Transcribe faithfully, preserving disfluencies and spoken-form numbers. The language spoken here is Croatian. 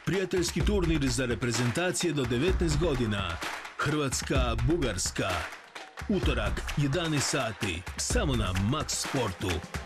Prijateljski turnir za reprezentacije do devetnaest godina. Hrvatska, Bugarska. Utorak, jedanaest sati. Samo na Max Sportu.